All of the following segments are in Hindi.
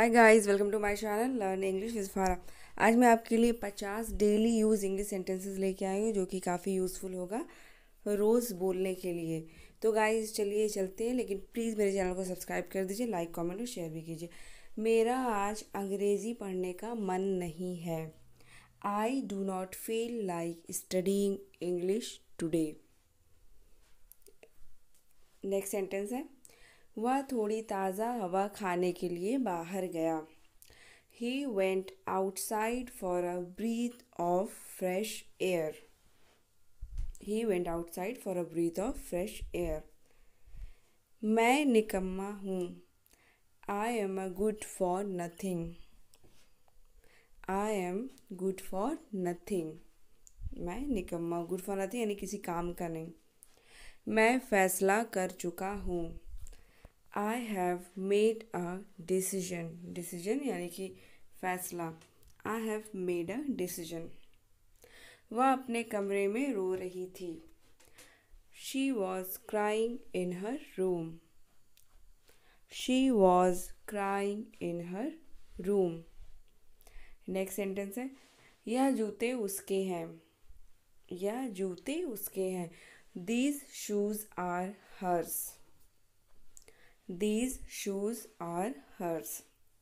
Hi guys, welcome to my channel learn English with Fara. आज मैं आपके लिए 50 डेली यूज़ इंग्लिश सेंटेंसेस लेके आई हूँ जो कि काफ़ी यूज़फुल होगा रोज़ बोलने के लिए। तो गाइस चलिए चलते हैं, लेकिन प्लीज़ मेरे चैनल को सब्सक्राइब कर दीजिए, लाइक कमेंट और शेयर भी कीजिए। मेरा आज अंग्रेज़ी पढ़ने का मन नहीं है। I do not feel like studying English today. Next sentence है, वह थोड़ी ताज़ा हवा खाने के लिए बाहर गया। He went outside for a breath of fresh air. He went outside for a breath of fresh air. मैं निकम्मा हूँ। I am a good for nothing. I am good for nothing. मैं निकम्मा, good for nothing यानी किसी काम का नहीं। मैं फैसला कर चुका हूँ। I have made a decision. Decision यानी कि फैसला। I have made a decision. वह अपने कमरे में रो रही थी। She was crying in her room. She was crying in her room. Next sentence है, यह जूते उसके हैं। यह जूते उसके हैं। These shoes are hers. These shoes are hers.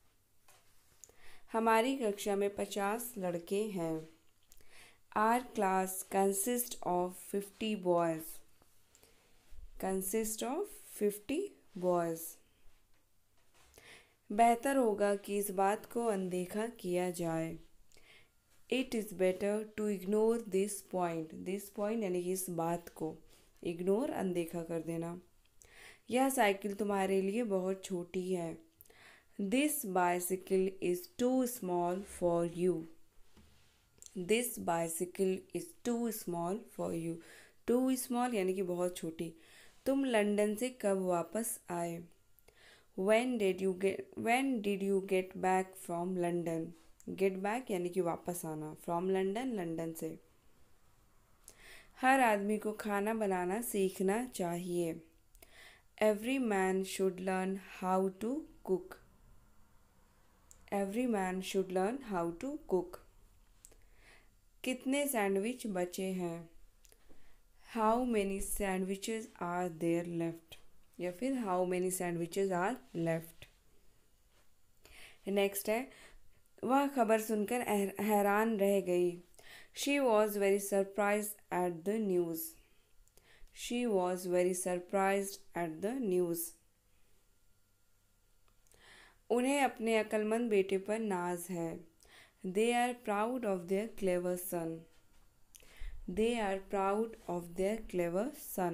हमारी कक्षा में 50 लड़के हैं। Our class consists of 50 boys. Consist of 50 boys. बेहतर होगा कि इस बात को अनदेखा किया जाए। It is better to ignore this point. This point यानी कि इस बात को इग्नोर, अनदेखा कर देना। यह साइकिल तुम्हारे लिए बहुत छोटी है। This bicycle is too small for you. This bicycle is too small for you. Too small यानी कि बहुत छोटी। तुम लंदन से कब वापस आए? When did you get back from London? Get back यानी कि वापस आना। From London, लंदन से। हर आदमी को खाना बनाना सीखना चाहिए। Every man should learn how to cook. Every man should learn how to cook. कितने सैंडविच बचे हैं? How many sandwiches are there left? या फिर how many sandwiches are left? Next है, वह खबर सुनकर हैरान रह गई। She was very surprised at the news. She was very surprised at the news. उन्हें अपने अक्लमंद बेटे पर नाज है। They are proud of their clever son. They are proud of their clever son.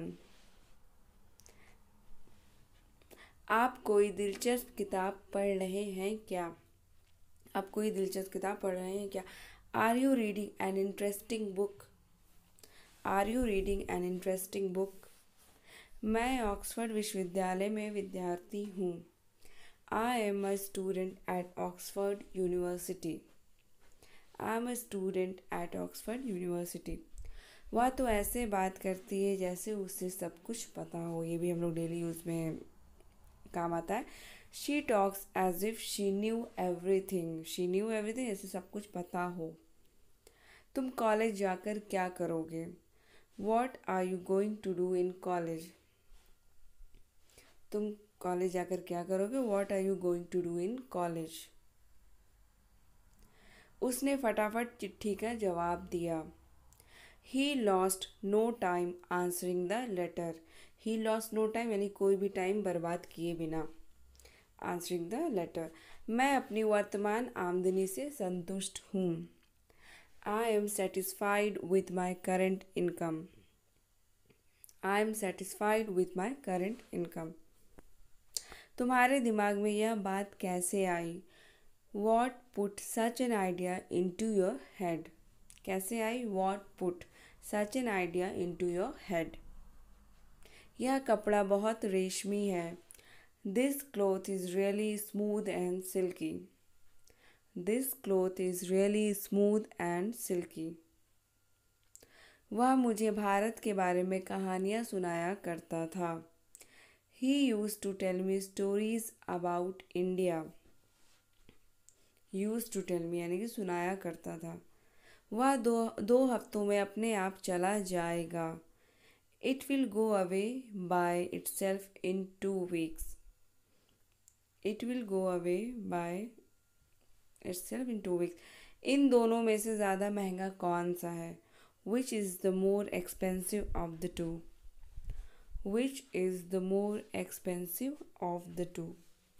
आप कोई दिलचस्प किताब पढ़ रहे हैं क्या? आप कोई दिलचस्प किताब पढ़ रहे हैं क्या? Are you reading an interesting book? Are you reading an interesting book? मैं ऑक्सफोर्ड विश्वविद्यालय में विद्यार्थी हूँ। I am a student at Oxford University. I am a student at Oxford University. वह तो ऐसे बात करती है जैसे उसे सब कुछ पता हो। ये भी हम लोग डेली यूज़ में काम आता है। She talks as if she knew everything. She knew everything ऐसे सब कुछ पता हो। तुम कॉलेज जाकर क्या करोगे? What are you going to do in college? तुम कॉलेज जाकर क्या करोगे? What are you going to do in college? उसने फटाफट चिट्ठी का जवाब दिया। He lost no time answering the letter. He lost no time यानी कोई भी टाइम बर्बाद किए बिना। Answering the letter. मैं अपनी वर्तमान आमदनी से संतुष्ट हूँ। I am satisfied with my current income. I am satisfied with my current income. तुम्हारे दिमाग में यह बात कैसे आई? What put such an idea into your head? कैसे आई? What put such an idea into your head? यह कपड़ा बहुत रेशमी है। This cloth is really smooth and silky. This cloth is really smooth and silky. वह मुझे भारत के बारे में कहानियाँ सुनाया करता था। He used to tell me stories about India. Use to tell me यानी कि सुनाया करता था। वह दो हफ्तों में अपने आप चला जाएगा। It will go away by itself in 2 weeks। It will go away by itself in 2 weeks। इन दोनों में से ज़्यादा महंगा कौन सा है? Which is the more expensive of the two? Which is the more expensive of the two?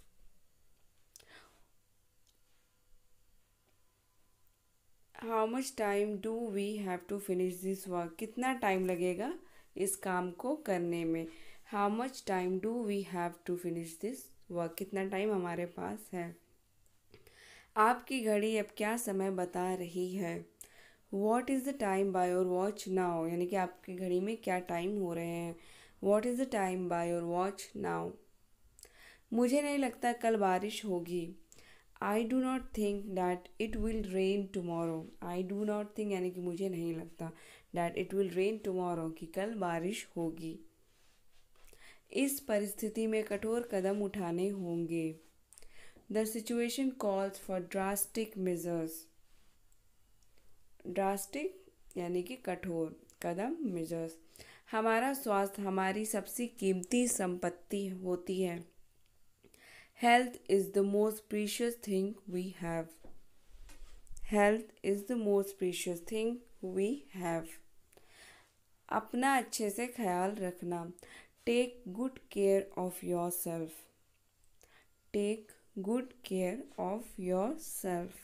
How much time do we have to finish this work? कितना टाइम लगेगा इस काम को करने में? How much time do we have to finish this work? कितना टाइम हमारे पास है? आपकी घड़ी अब क्या समय बता रही है? What is the time by your watch now? यानी कि आपकी घड़ी में क्या टाइम हो रहे हैं? What is the time by your watch now? मुझे नहीं लगता कल बारिश होगी। I do not think that it will rain tomorrow. I do not think यानी कि मुझे नहीं लगता that it will rain tomorrow कि कल बारिश होगी। इस परिस्थिति में कठोर कदम उठाने होंगे। The situation calls for drastic measures. Drastic यानी कि कठोर कदम, मेजर्स। हमारा स्वास्थ्य हमारी सबसे कीमती संपत्ति होती है। Health is the most precious thing we have. Health is the most precious thing we have. अपना अच्छे से ख्याल रखना। Take good care of your self. Take good care of your self.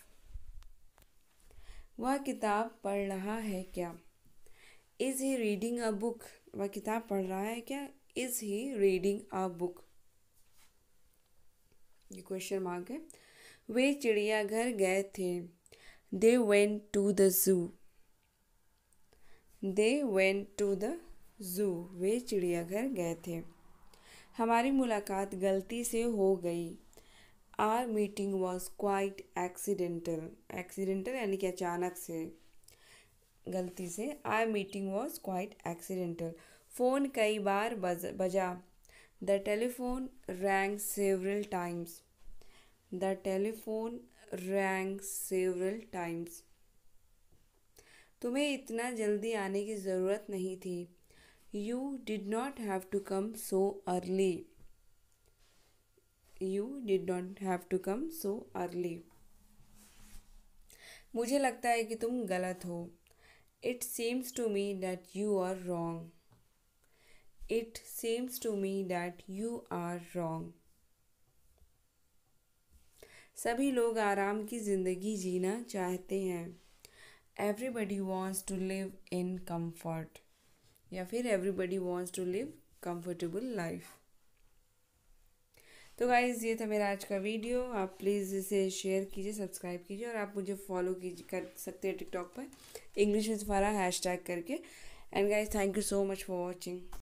वह किताब पढ़ रहा है क्या? Is he reading a book? वह किताब पढ़ रहा है क्या? Is he reading a book? ये क्वेश्चन मार्क है। वे चिड़ियाघर गए थे। They went to the zoo. They went to the zoo. वे चिड़ियाघर गए थे। हमारी मुलाकात गलती से हो गई। Our meeting was quite accidental. Accidental यानी कि अचानक से, गलती से। Our meeting was quite accidental. Phone कई बार बजा। The telephone rang several times. The telephone rang several times. तुम्हें इतना जल्दी आने की ज़रूरत नहीं थी। You did not have to come so early. You did not have to come so early. मुझे लगता है कि तुम गलत हो। It seems to me that you are wrong. It seems to me that you are wrong. सभी लोग आराम की ज़िंदगी जीना चाहते हैं। Everybody wants to live in comfort, या फिर everybody wants to live comfortable life. तो गाइज़ ये था मेरा आज का वीडियो। आप प्लीज़ इसे शेयर कीजिए, सब्सक्राइब कीजिए, और आप मुझे फॉलो कीजिए कर सकते हैं टिकटॉक पर इंग्लिश विद फारा हैशटैग करके। And guys thank you so much for watching.